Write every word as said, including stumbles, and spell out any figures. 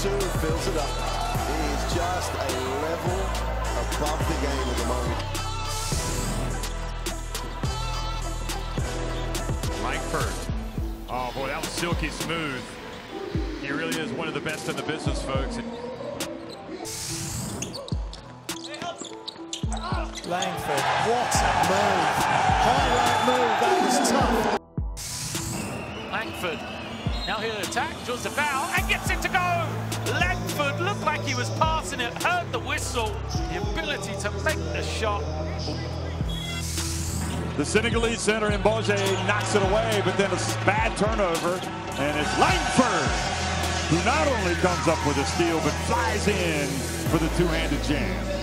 Soon fills it up. It is just a level above the game at the moment. Langford. Oh boy, that was silky smooth. He really is one of the best in the business, folks. Langford, what a move. Highlight move, that was tough. Langford, now here to attack, draws the foul, and gets it to go! Langford looked like he was passing it, heard the whistle, the ability to make the shot. The Senegalese center in Boje knocks it away, but then a bad turnover, and it's Langford who not only comes up with a steal, but flies in for the two-handed jam.